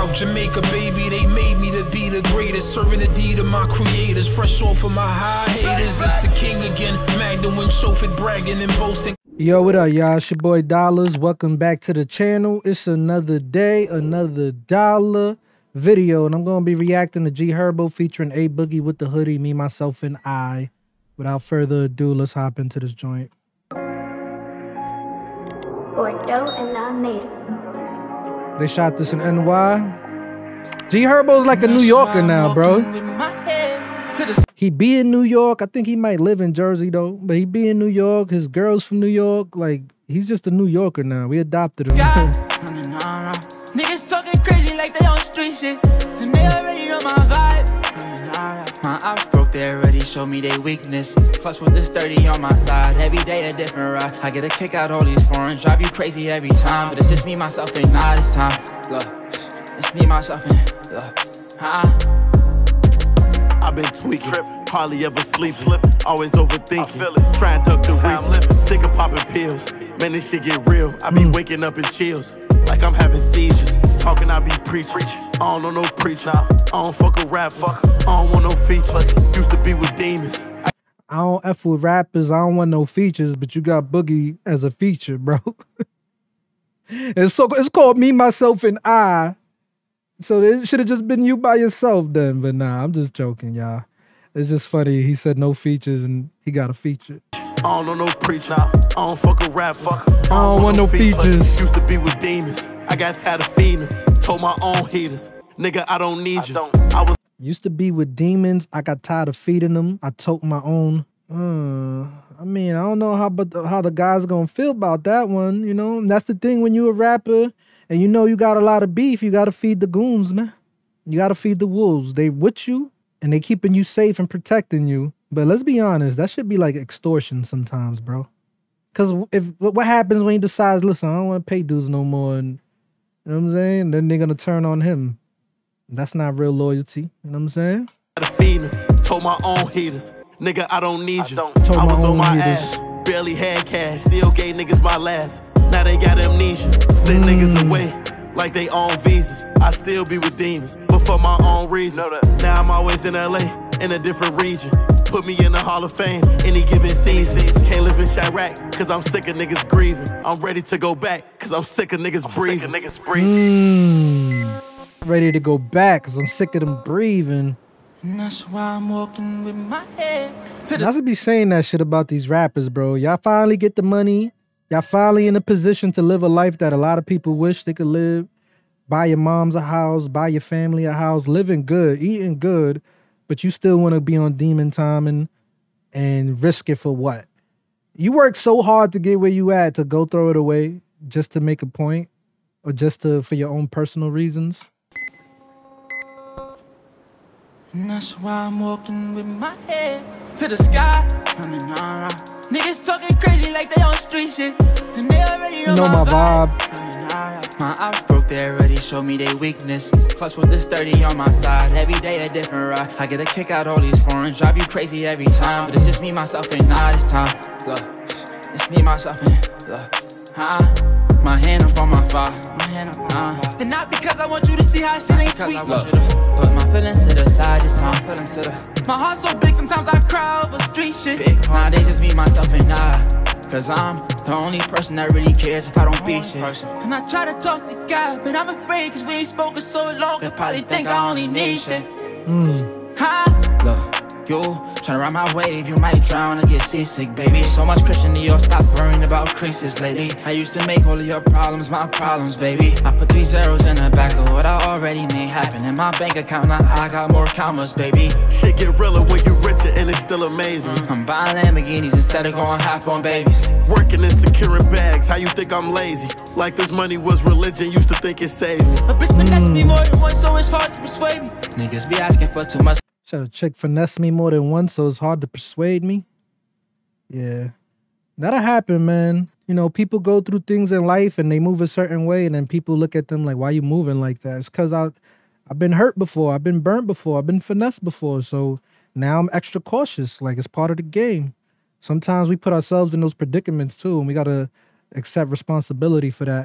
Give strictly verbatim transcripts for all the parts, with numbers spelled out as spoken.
South Jamaica, baby, they made me to be the greatest. Serving the deed of my creators, fresh off of my high haters. It's the king again, Magdalene, Shofit, bragging and boasting. Yo, what up, y'all? It's your boy Dollars. Welcome back to the channel. It's another day, another dollar video, and I'm gonna be reacting to G Herbo featuring A Boogie with the hoodie, Me, Myself, and I. Without further ado, let's hop into this joint. Bordeaux and non-native. They shot this in N Y. G Herbo's like a New Yorker now, bro. He be in New York. I think he might live in Jersey though, but he be in New York. His girl's from New York. Like, he's just a New Yorker now. We adopted him. Niggas talking crazy like they on street shit, and they already know my vibe. My eyes broke, they already showed me their weakness. Plus with this thirty on my side, every day a different ride. I get a kick out all these foreigns, drive you crazy every time. But it's just me, myself, and not this time. Look, it's me, myself, and look, huh? I've been tweaking, Trip. Hardly ever sleep, slip, always overthinking. I feel it. Try and duck the week, sick of popping pills. Man, this shit get real. I be mm. waking up in chills, like I'm having seizures. Talking, I be preaching. Preach. I don't know no preacher. Nah. I don't fuck a rap, fuck. I don't want no features. Used to be with demons. I, I don't F with rappers. I don't want no features, but you got Boogie as a feature, bro. It's so it's called Me, Myself, and I. So it should have just been you by yourself then. But nah, I'm just joking, y'all. It's just funny. He said no features and he got a feature. I don't know no preacher. I don't fuck a rap, fuck. I don't, I don't want, want no features. features. Used to be with demons. I got tired of feeding them. Told my own haters, nigga, I don't need I you. Don't. I was used to be with demons. I got tired of feeding them. I told my own. Uh, I mean, I don't know how, but how the guys gonna feel about that one. You know, and that's the thing when you a rapper and you know you got a lot of beef. You gotta feed the goons, man. You gotta feed the wolves. They with you and they keeping you safe and protecting you. But let's be honest, that should be like extortion sometimes, bro. Cause if what happens when he decides, listen, I don't want to pay dudes no more, and you know what I'm saying? Then they're gonna turn on him. That's not real loyalty. You know what I'm saying? Told my own haters, nigga, I don't need you. I, don't. I was on my haters. ass, barely had cash, still gave niggas my last. Now they got amnesia, send mm. niggas away like they own visas. I still be with demons, but for my own reasons. Now I'm always in L A, in a different region. Put me in the Hall of Fame, any given season. Can't live in Chirac, cause I'm sick of niggas grieving. I'm ready to go back, cause I'm sick of niggas I'm breathing. Sick of niggas breathing. Mm. Ready to go back, cause I'm sick of them breathing. And that's why I'm walking with my head to the... I should be saying that shit about these rappers, bro. Y'all finally get the money. Y'all finally in a position to live a life that a lot of people wish they could live. Buy your moms a house, buy your family a house, living good, eating good. But you still want to be on demon time and, and risk it for what? You work so hard to get where you at to go throw it away just to make a point or just to for your own personal reasons. And that's why I'm walking with my head to the sky. I mean, nah, nah. Niggas talking crazy like they on street shit, and they already know, know my, my vibe. vibe. I mean, nah, my eyes broke, they already showed me their weakness. Plus with this thirty on my side, every day a different ride. I get a kick out all these foreigns, drive you crazy every time. But it's just me, myself, and not this time. Look, it's me, myself, and look, huh? My hand up on my fire, my hand up on my fire. And not because I want you to see how shit ain't sweet. I want you to put my feelings to the side this time. Feelings to the... My heart's so big, sometimes I cry over street shit. Big nah, they just me, myself, and I. Cause I'm the only person that really cares if I don't be shit. And I try to talk to God, but I'm afraid cause we ain't spoken so long. They probably think I only need shit. Mm. Huh? Look, you tryna ride my wave, you might drown and get seasick, baby. So much Christian Dior, stop worrying about creases lately. I used to make all of your problems my problems, baby. I put three zeros in the back of what I already made happen. In my bank account, now I got more commas, baby. Shit get realer when you richer and it's still amazing. Mm, I'm buying Lamborghinis instead of going half on babies. Working and securing bags, how you think I'm lazy? Like this money was religion, used to think it saved me. A bitch finesse me more than once, so it's hard to persuade me. Niggas be asking for too much. Said a chick finesse me more than once, so it's hard to persuade me. Yeah, that'll happen, man. You know, people go through things in life and they move a certain way, and then people look at them like, why you moving like that? It's because I, I've been hurt before. I've been burnt before. I've been finessed before. So now I'm extra cautious. Like, it's part of the game. Sometimes we put ourselves in those predicaments too, and we got to accept responsibility for that.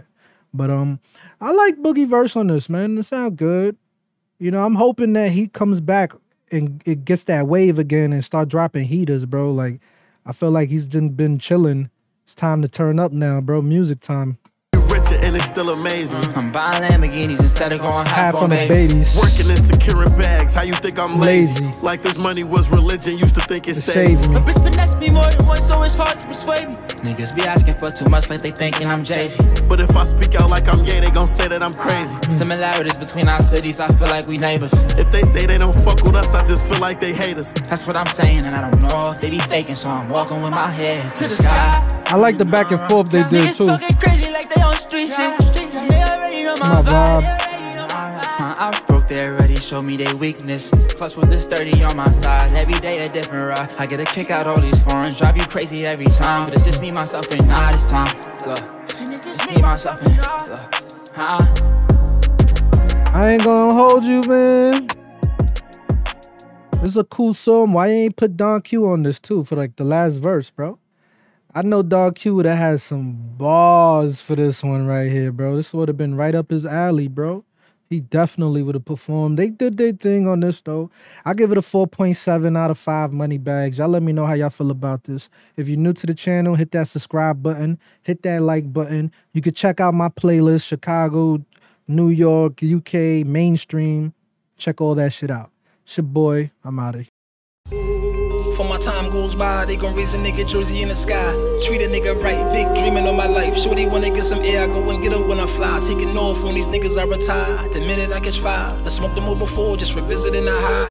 But um, I like Boogie verse on this, man. It sound good. You know, I'm hoping that he comes back and it gets that wave again and start dropping heaters, bro. Like, I feel like he's been been chilling. It's time to turn up now, bro. Music time. Richer and it's still amazing. I'm buying Lamborghinis instead of going half, Half on on the babies. babies. Working and securing bags. How you think I'm lazy? Lazy. Like this money was religion. Used to think it To saved save me. me. A bitch finesse me more than once, so it's hard to persuade me. Niggas be asking for too much like they thinking I'm Jay-Z. But if I speak out like I'm gay, they gon' say that I'm crazy. Similarities between our cities, I feel like we neighbors. If they say they don't fuck with us, I just feel like they hate us. That's what I'm saying, and I don't know if they be faking, so I'm walking with my head to the sky. I like the back and forth they did Niggas too. talking crazy like they on street shit. They already know My vibe. My eyes broke, they already showed me their weakness. Plus with this thirty on my side, every day a different ride. I get a kick out all these foreigns, drive you crazy every time. But it's just me, myself, and I this time. Look, it's me, myself, and look, huh? I ain't gonna hold you, man. This is a cool song. Why you ain't put Don Q on this too for like the last verse, bro? I know Don Q would have had some bars for this one right here, bro. This would have been right up his alley, bro. He definitely would have performed. They did their thing on this, though. I give it a four point seven out of five money bags. Y'all let me know how y'all feel about this. If you're new to the channel, hit that subscribe button. Hit that like button. You can check out my playlist, Chicago, New York, U K, mainstream. Check all that shit out. It's your boy. I'm out of here. For my time goes by, they gon' raise a nigga jersey in the sky. Treat a nigga right, big dreaming on my life. Shorty wanna get some air, I go and get her when I fly. Taking off on these niggas I retire. The minute I catch fire, I smoked them all before, just revisiting the high.